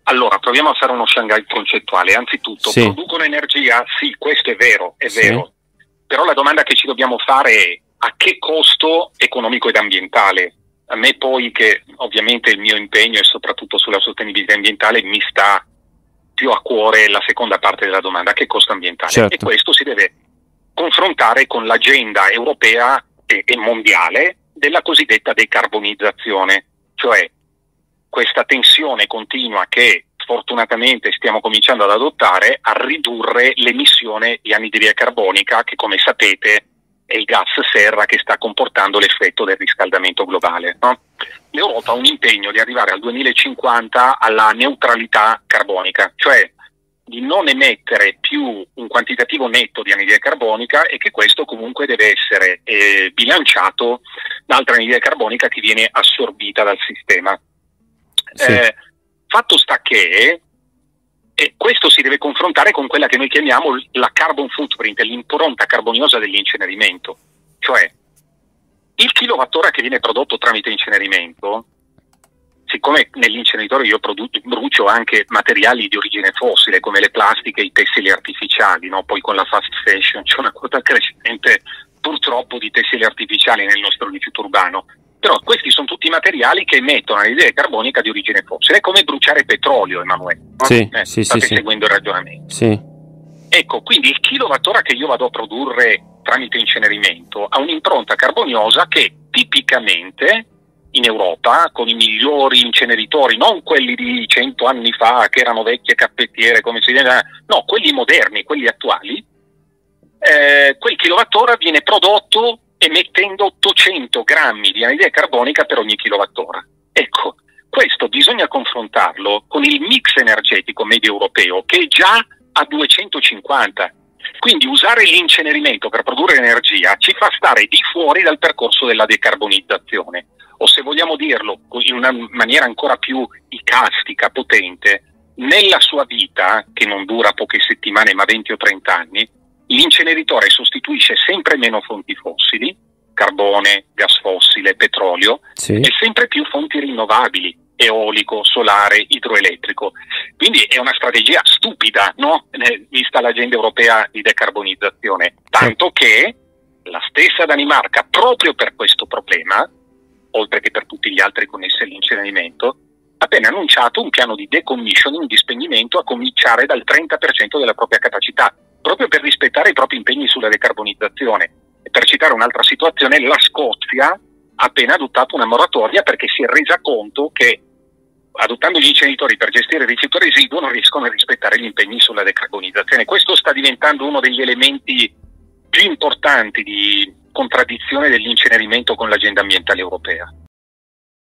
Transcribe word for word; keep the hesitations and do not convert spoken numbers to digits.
Allora, proviamo a fare uno Shanghai concettuale. Anzitutto, sì. producono energia? Sì, questo è vero, è sì. vero. Però la domanda che ci dobbiamo fare è: a che costo economico ed ambientale? A me poi, che ovviamente il mio impegno è soprattutto sulla sostenibilità ambientale, mi sta più a cuore la seconda parte della domanda: a che costo ambientale? Certo. E questo si deve confrontare con l'agenda europea e, e mondiale della cosiddetta decarbonizzazione, cioè questa tensione continua che fortunatamente stiamo cominciando ad adottare a ridurre l'emissione di anidride carbonica, che come sapete è il gas serra che sta comportando l'effetto del riscaldamento globale, no? L'Europa ha un impegno di arrivare al duemilacinquanta alla neutralità carbonica, cioè di non emettere più un quantitativo netto di anidride carbonica, e che questo comunque deve essere eh, bilanciato da altra anidride carbonica che viene assorbita dal sistema. Sì. Eh, fatto sta che e questo si deve confrontare con quella che noi chiamiamo la carbon footprint, l'impronta carboniosa dell'incenerimento, cioè il kilowattora che viene prodotto tramite incenerimento. Siccome nell'inceneritore io brucio anche materiali di origine fossile come le plastiche e i tessili artificiali, no? Poi con la fast fashion c'è una quota crescente purtroppo di tessili artificiali nel nostro rifiuto urbano, però questi sono tutti materiali che emettono anidride carbonica di origine fossile. È come bruciare petrolio, Emanuele, no? Sì, eh, sì, state sì, seguendo il ragionamento. Sì. Ecco, quindi il kilowattora che io vado a produrre tramite incenerimento ha un'impronta carboniosa che tipicamente in Europa, con i migliori inceneritori, non quelli di cento anni fa che erano vecchie cappettiere, come si dice, no, quelli moderni, quelli attuali, eh, quel kilowattora viene prodotto emettendo ottocento grammi di anidride carbonica per ogni kilowattora. Ecco, questo bisogna confrontarlo con il mix energetico medio europeo, che è già a duecentocinquanta. Quindi usare l'incenerimento per produrre energia ci fa stare di fuori dal percorso della decarbonizzazione. O, se vogliamo dirlo in una maniera ancora più icastica, potente, nella sua vita, che non dura poche settimane ma venti o trenta anni, l'inceneritore sostituisce sempre meno fonti fossili, carbone, gas fossile, petrolio, sì. e sempre più fonti rinnovabili, eolico, solare, idroelettrico. Quindi è una strategia stupida, no? Vista l'agenda europea di decarbonizzazione, tanto che la stessa Danimarca, proprio per questo problema, oltre che per tutti gli altri connessi all'incenerimento, ha appena annunciato un piano di decommissioning, di spegnimento, a cominciare dal trenta per cento della propria capacità, proprio per rispettare i propri impegni sulla decarbonizzazione. E per citare un'altra situazione, la Scozia ha appena adottato una moratoria perché si è resa conto che adottando gli inceneritori per gestire il rifiuto residuo non riescono a rispettare gli impegni sulla decarbonizzazione. Questo sta diventando uno degli elementi più importanti di contraddizione dell'incenerimento con l'agenda ambientale europea.